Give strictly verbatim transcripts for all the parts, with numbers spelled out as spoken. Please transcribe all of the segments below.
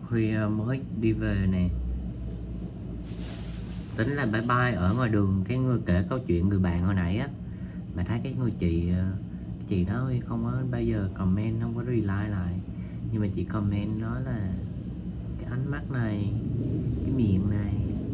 Huy mới đi về nè, tính là bye bye ở ngoài đường. Cái người kể câu chuyện người bạn hồi nãy á, mà thấy cái người chị cái chị đó Huy không có bây giờ comment, không có reply lại, nhưng mà chị comment nói là cái ánh mắt này, cái miệng này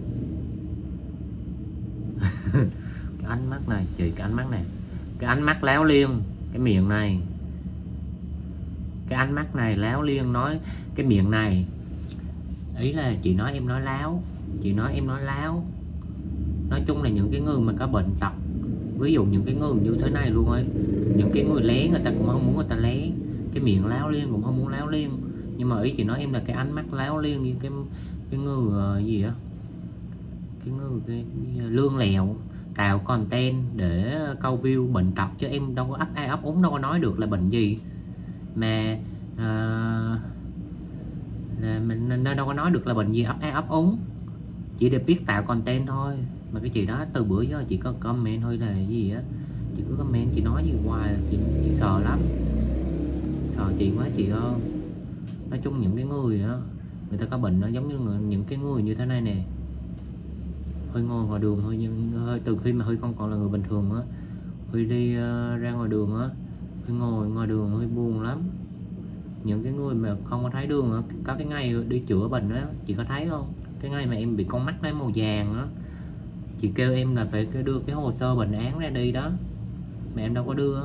cái ánh mắt này chị, cái ánh mắt này, cái ánh mắt láo liên, cái miệng này, cái ánh mắt này láo liên, nói cái miệng này. Ý là chị nói em nói láo, chị nói em nói láo. Nói chung là những cái người mà có bệnh tật, ví dụ những cái người như thế này luôn ấy, những cái người lé người ta cũng không muốn người ta lé, cái miệng láo liên cũng không muốn láo liên. Nhưng mà ý chị nói em là cái ánh mắt láo liên như cái cái người uh, gì á, cái người cái, cái lương lẹo tạo content để câu view bệnh tật, chứ em đâu có ấp ai ấp úng, đâu có nói được là bệnh gì mà uh, là mình nên đâu có nói được là bệnh gì ấp ai ấp úng, chỉ để biết tạo content thôi. Mà cái chị đó từ bữa giờ chị có comment thôi là cái gì á, chị cứ comment chị nói gì hoài, chị, chị sợ lắm, sợ chị quá chị ơi. Nói chung những cái người á, người ta có bệnh nó giống như người, những cái người như thế này nè, Huy ngồi ngoài đường thôi, nhưng hơi từ khi mà Huy không còn là người bình thường á, Huy đi uh, ra ngoài đường á, Huy ngồi ngoài đường Huy buồn lắm. Những cái người mà không có thấy đường á, có cái ngày đi chữa bệnh á, chị có thấy không, cái ngày mà em bị con mắt nó màu vàng á, chị kêu em là phải đưa cái hồ sơ bệnh án ra đi đó, mà em đâu có đưa.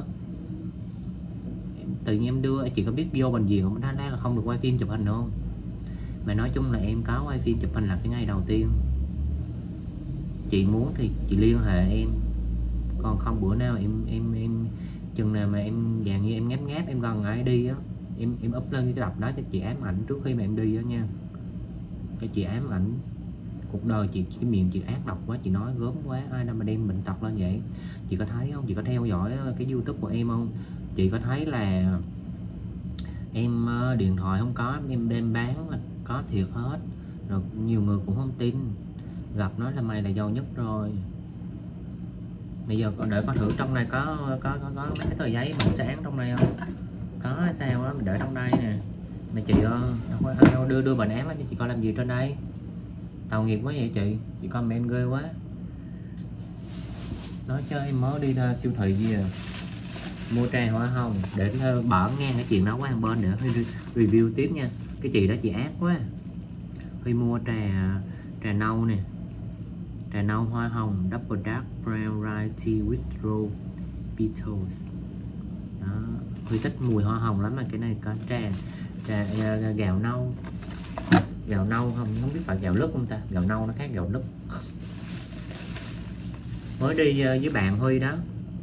Tự nhiên em đưa, chị có biết vô bệnh viện không, nói là không được quay phim chụp hình không. Mà nói chung là em có quay phim chụp hình là cái ngày đầu tiên. Chị muốn thì chị liên hệ em, còn không bữa nào em em em chừng nào mà em dạng như em ngáp ngáp em gần ai đi á, em em up lên cái tập đó cho chị ám ảnh trước khi mà em đi đó nha, cho chị ám ảnh cuộc đời chị. Cái miệng chị ác độc quá, chị nói gớm quá, ai đâu mà đem bệnh tật lên vậy. Chị có thấy không, chị có theo dõi cái YouTube của em không, chị có thấy là em điện thoại không có, em đem bán là có thiệt hết rồi. Nhiều người cũng không tin, gặp nói là mày là giàu nhất rồi. Bây giờ đợi có thử trong này có có có, có mấy cái tờ giấy mình sẽ án trong này không, có sao đó mình để trong đây nè. Mà chị ơi, đưa đưa bệnh án lên cho chị coi làm gì trên đây, tàu nghiệp quá vậy chị chị comment ghê quá. Nói chơi em mới đi ra siêu thị gì à, mua trà hoa hồng để bỏ ngang cái chuyện đó qua một bên để review tiếp nha. Cái chị đó chị ác quá. Huy mua trà trà nâu nè, trà nâu hoa hồng double dark brown rice tea with rose petals đó. Huy thích mùi hoa hồng lắm, mà cái này có trà trà uh, gạo nâu, gạo nâu không không biết phải gạo lứt không ta, gạo nâu nó khác gạo lứt. Mới đi uh, với bạn Huy đó.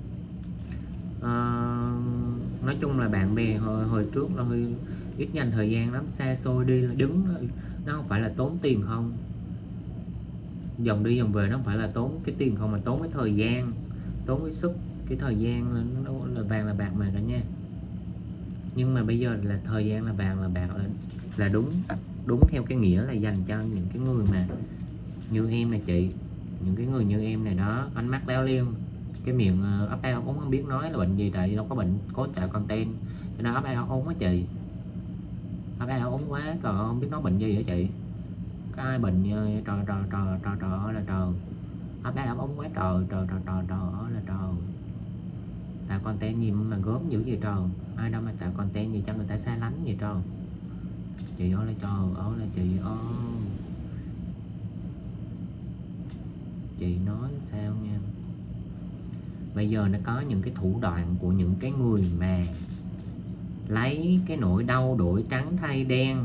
Uh, nói chung là bạn bè hồi, hồi trước là Huy ít dành thời gian lắm, xa xôi đi là đứng, nó không phải là tốn tiền không, dòng đi dòng về nó không phải là tốn cái tiền không, mà tốn cái thời gian, tốn cái sức. Cái thời gian là, nó là vàng là bạc mà cả nha. Nhưng mà bây giờ là thời gian là vàng là bạc, là, là đúng đúng theo cái nghĩa là dành cho những cái người mà như em này chị, những cái người như em này đó, ánh mắt leo liên, cái miệng ấp ao ống không biết nói là bệnh gì, tại đâu có bệnh có tạo content cho nên ấp ao ống á chị, ấp ao ống quá trời, không biết nói bệnh gì hả chị, có ai bệnh trời trời trời trời trời là trời, ấp ao ống quá trời trời trời trời trời là trời. Tạo content gì mà gớm dữ vậy trời, ai đâu mà tạo content gì cho người ta xa lánh vậy trời. Chị ơi là trời ơi là chị ơi, chị nói sao nha. Bây giờ nó có những cái thủ đoạn của những cái người mà lấy cái nỗi đau đổi trắng thay đen,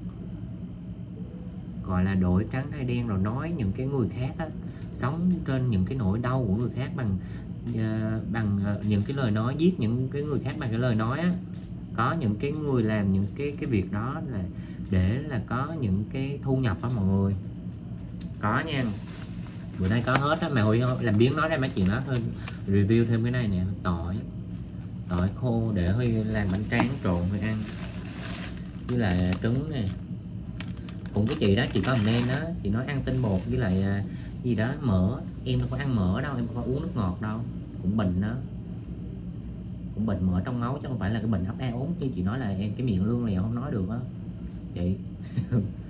gọi là đổi trắng thay đen, rồi nói những cái người khác á, sống trên những cái nỗi đau của người khác bằng uh, bằng uh, những cái lời nói, giết những cái người khác bằng cái lời nói á. Có những cái người làm những cái cái việc đó là để là có những cái thu nhập đó mọi người, có nha. Bữa nay có hết á, mà Huy làm biến nói ra mấy chuyện đó thôi. Review thêm cái này nè, tỏi tỏi khô để Huy làm bánh tráng trộn Huy ăn, với lại trứng nè. Cũng cái chị đó, chị có comment đó, chị nói ăn tinh bột với lại gì đó mỡ, em đâu có ăn mỡ đâu, em không có uống nước ngọt đâu, cũng bệnh đó, cũng bệnh mỡ trong máu chứ không phải là cái bệnh ấp ao ốm. Chứ chị nói là em cái miệng lương này không nói được á chị.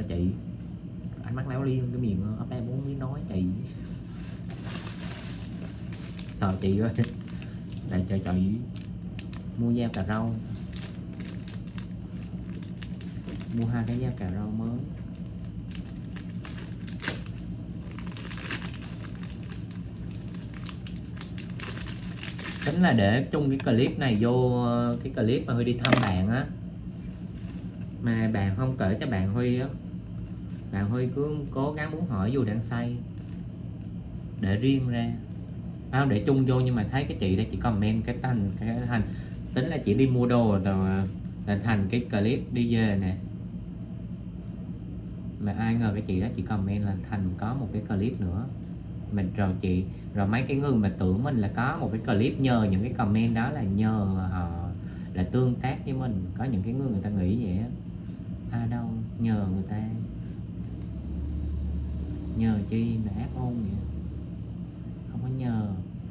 chị. Ánh mắt léo liên, cái miệng ấp em muốn biết nói chị. Sợ chị ơi. Để cho chị mua dao cà rau, mua hai cái dao cà rau mới. Tính là để chung cái clip này vô cái clip mà Huy đi thăm bạn á, mà bạn không kể cho bạn Huy á, bạn Huy cứ cố gắng muốn hỏi dù đang say để riêng ra, không để chung vô. Nhưng mà thấy cái chị đó chỉ comment cái thành cái thành tính là chỉ đi mua đồ rồi là thành cái clip đi về nè, mà ai ngờ cái chị đó chỉ comment là thành có một cái clip nữa. Mình rồi chị rồi mấy cái người mà tưởng mình là có một cái clip nhờ những cái comment đó, là nhờ họ là tương tác với mình. Có những cái người người ta nghĩ vậy á, à đâu nhờ người ta, nhờ chi mà ác ôn vậy, không có nhờ.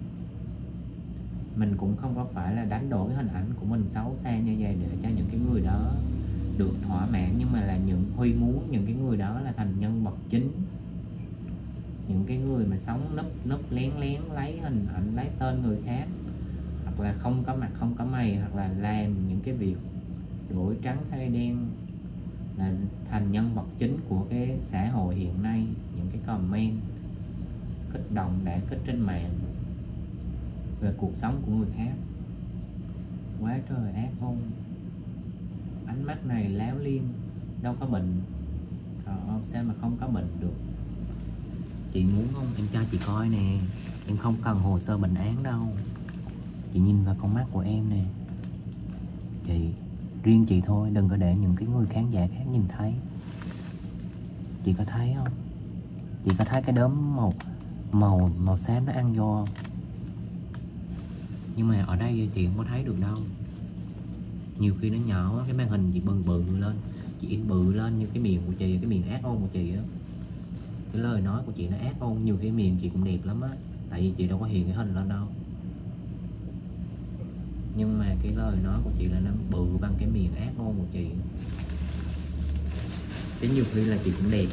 Mình cũng không có phải là đánh đổi cái hình ảnh của mình xấu xa như vậy để cho những cái người đó được thỏa mãn, nhưng mà là những Huy muốn những cái người đó là thành nhân vật chính, những cái người mà sống núp núp lén lén lấy hình ảnh, lấy tên người khác, hoặc là không có mặt không có mày, hoặc là làm những cái việc đổi trắng hay đen, là thành nhân vật chính của cái xã hội hiện nay. Những cái comment kích động đã kích trên mạng về cuộc sống của người khác, quá trời ác ôn. Ánh mắt này láo liên, đâu có bệnh. Trời ơi, sao mà không có bệnh được. Chị muốn không? Em cho chị coi nè. Em không cần hồ sơ bệnh án đâu. Chị nhìn vào con mắt của em nè. Chị, riêng chị thôi, đừng có để những cái người khán giả khác nhìn thấy. Chị có thấy không? Chị có thấy cái đốm màu màu màu xám nó ăn vô không? Nhưng mà ở đây chị không có thấy được đâu. Nhiều khi nó nhỏ quá, cái màn hình chị bự bự lên, chị in bự lên như cái miệng của chị, cái miệng ác ôn của chị á. Cái lời nói của chị nó ác ôn, nhiều khi miệng chị cũng đẹp lắm á, tại vì chị đâu có hiện cái hình lên đâu. Nhưng mà cái lời nói của chị là nó bự bằng cái miệng ác ôn của chị. Chứ nhiều khi là chị cũng đẹp.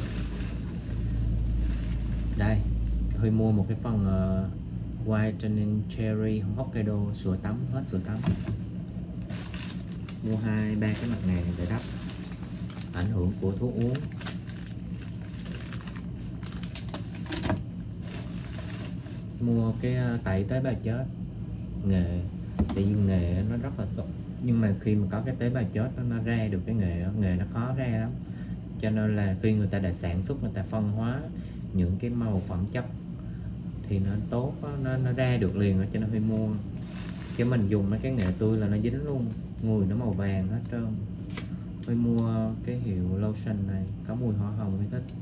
Đây, Huy mua một cái phần uh, Whitening Cherry Hokkaido sữa tắm, hết sữa tắm. Mua hai ba cái mặt nạ để đắp ảnh hưởng của thuốc uống. Mua cái uh, tẩy tế bào chết nghệ, tại vì nghệ nó rất là tốt, nhưng mà khi mà có cái tế bào chết nó, nó ra được cái nghệ nghệ nó khó ra lắm, cho nên là khi người ta đã sản xuất, người ta phân hóa những cái màu phẩm chất thì nó tốt đó, nó, nó ra được liền đó, cho nên phải mua. Chứ mình dùng mấy cái nghệ tươi là nó dính luôn, người nó màu vàng hết trơn. Phải mua cái hiệu lotion này có mùi hoa hồng mới thích,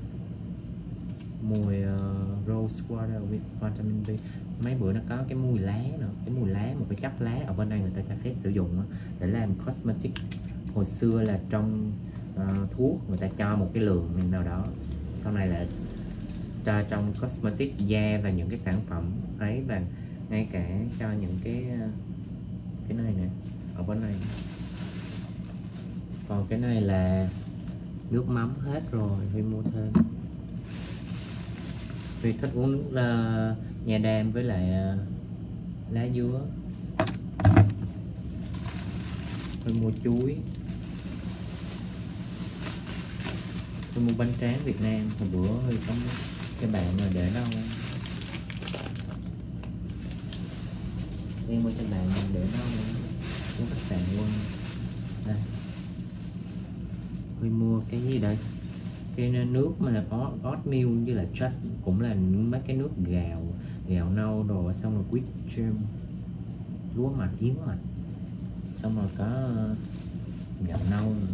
mùi uh, rose water with vitamin B. Mấy bữa nó có cái mùi lá nữa, cái mùi lá, một cái chất lá ở bên đây người ta cho phép sử dụng để làm cosmetic. Hồi xưa là trong uh, thuốc người ta cho một cái lượng nào đó, sau này là cho trong cosmetic da và những cái sản phẩm ấy, và ngay cả cho những cái cái này nè ở bên này. Còn cái này là nước mắm hết rồi, Huy mua thêm. Huy thích uống nước uh, nha đam với lại uh, lá dứa. Huy mua chuối. Huy mua bánh tráng Việt Nam. Hồi bữa Huy có cái bạn mà để đâu em mua cho bạn mình để đâu trong khách sạn luôn. Đây, Huy mua cái gì đây, cái nước mà là có oatmeal với là just, cũng là mấy cái nước gạo gạo nâu rồi, xong rồi quýt chum, lúa mạch, yến mạch, xong rồi có gạo nâu nữa.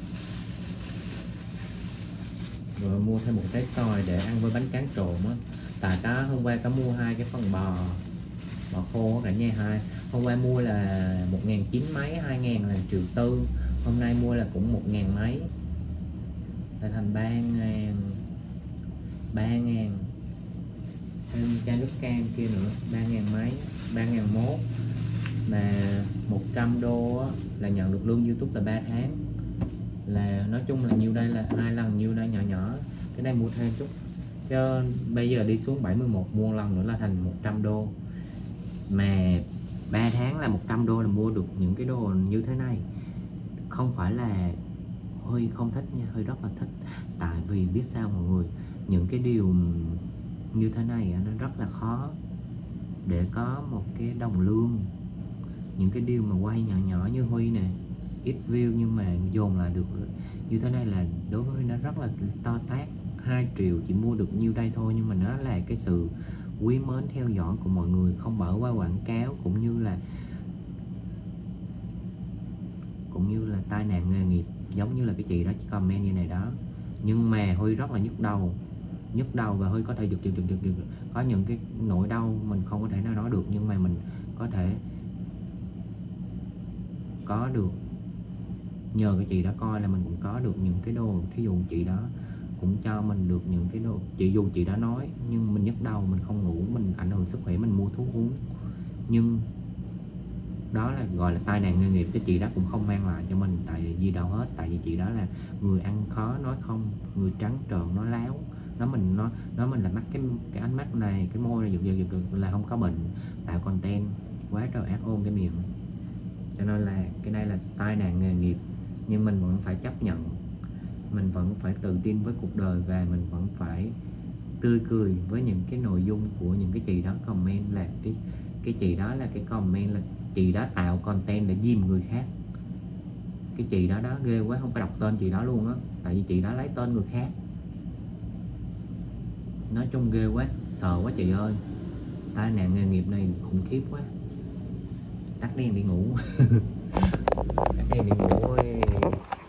Rồi mua thêm một trái xoài để ăn với bánh tráng trộn á. Tại cá hôm qua có mua hai cái phần bò bò khô cả nhà. Hai hôm qua mua là một ngàn chín mấy, hai ngàn là triệu tư, hôm nay mua là cũng một ngàn mấy, là thành ba ngàn, ba ngàn. Thêm chai nước cam kia nữa ba ngàn mấy, ba ngàn mốt. Mà một trăm đô á, là nhận được lương YouTube là ba tháng, là nói chung là nhiêu đây là hai lần nhiêu nhiêu đây, nhỏ nhỏ cái này mua thêm chút chứ bây giờ đi xuống bảy mươi mốt mua lần nữa là thành một trăm đô, mà ba tháng là một trăm đô là mua được những cái đồ như thế này. Không phải là Huy không thích nha, Huy rất là thích, tại vì biết sao mọi người, những cái điều như thế này nó rất là khó để có một cái đồng lương. Những cái điều mà quay nhỏ nhỏ như Huy nè, ít view nhưng mà dồn lại được như thế này là đối với nó rất là to tát. Hai triệu chỉ mua được nhiêu đây thôi, nhưng mà nó là cái sự quý mến theo dõi của mọi người, không bỏ qua quảng cáo, cũng như là cũng như là tai nạn nghề nghiệp, giống như là cái chị đó chỉ comment như này đó. Nhưng mà Huy rất là nhức đầu nhức đầu và Huy có thể giật giật giật giật, giật. Có những cái nỗi đau mình không có thể nào nói được, nhưng mà mình có thể có được, nhờ cái chị đó coi là mình cũng có được những cái đồ. Thí dụ chị đó cũng cho mình được những cái đồ, chị dù chị đã nói nhưng mình nhức đầu, mình không ngủ, mình ảnh hưởng sức khỏe, mình mua thuốc uống, nhưng đó là gọi là tai nạn nghề nghiệp. Cái chị đó cũng không mang lại cho mình tại gì đâu hết, tại vì chị đó là người ăn khó nói không, người trắng trợn nói láo, nó mình nó nó mình là mắc cái cái ánh mắt này, cái môi này giật giật giật, giật là không có bệnh, tạo content quá trời ác ôn cái miệng. Cho nên là cái này là tai nạn nghề nghiệp, nhưng mình vẫn phải chấp nhận, mình vẫn phải tự tin với cuộc đời, và mình vẫn phải tươi cười với những cái nội dung của những cái chị đó comment. Là cái cái chị đó là cái comment là chị đó tạo content để dìm người khác. Cái chị đó đó ghê quá, không có đọc tên chị đó luôn á, tại vì chị đó lấy tên người khác. Nói chung ghê quá, sợ quá chị ơi, tai nạn nghề nghiệp này khủng khiếp quá. Tắt đèn đi ngủ. Tắt đèn đi ngủ ơi.